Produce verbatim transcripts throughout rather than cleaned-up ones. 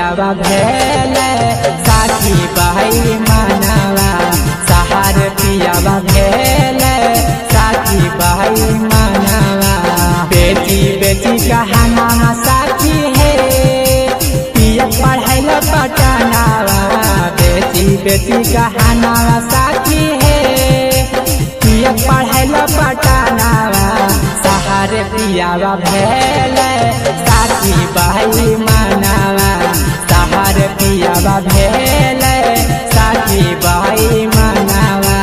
पियावा भेले साथी भाई मानवा सहार पियावा भेले साथी भाई मानवा बेटी बेटी कहाना साथी है पिया पढ़ल पटनावा बेटी बेटी कहाना साथी है पिया पढ़ल पटनावा सहार पियावा भेले साथी भाई मानवा सहार पियावा भेले साथी भाई मानवा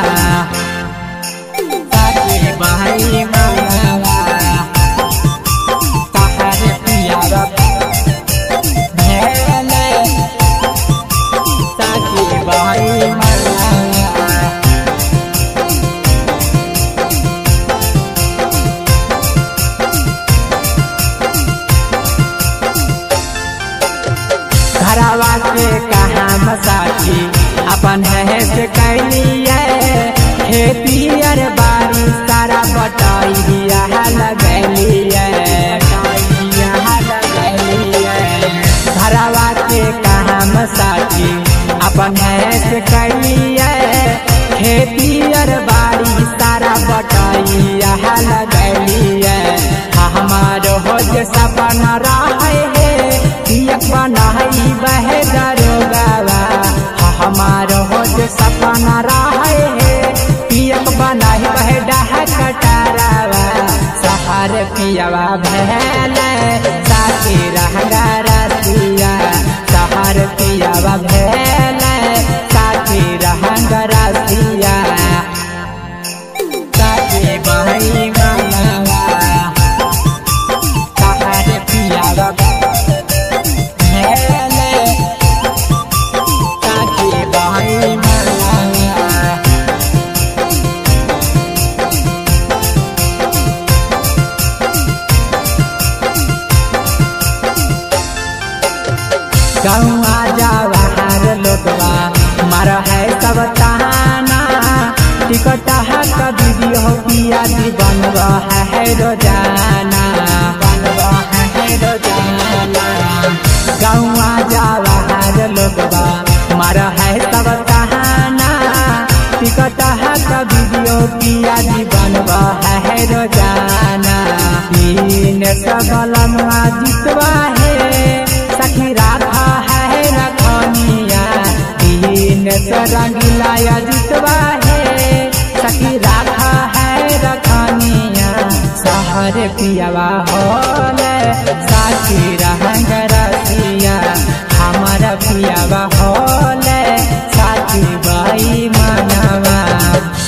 साथी भाई मानवा सहार पियावा भेले साथी भाई मानवा घरवा के कहा साथी अपन है से कैलिए खेती अर बारी सारा बटाइया लगलिए घरवा के कहा साथी अपन है से कैलिए खेती अर बारी सारा बटाइया लगलिए हमारो हो जे सपना रहे है बनाई बह दरोगावा हमारो हो जो सपना रहे है पियक बनाई बह डह कटारावा सहार पियावा भेले साथी रहगा रसिया सहार पियावा भेले साथी रहगा रसिया साथी भाई मानवा सहार पियावा गौआ जावा हर लोगवा मार है सब तहाना टिकट का वीडियो पिया दी बनवा है रोजाना बनवा है रोजाना गौआ जावा हर लोगवा मार है सब तहाना टिकट का वीडियो पिया दी बनवा है रोजाना दिन सबलम जितवा है सखी राधा है रखनिया दीन सरंगिला जितवा है सखी राधा है रखनिया सहर पियावा होले साथी रहंग रसिया हमारा पियावा होले साथी भाई मानवा।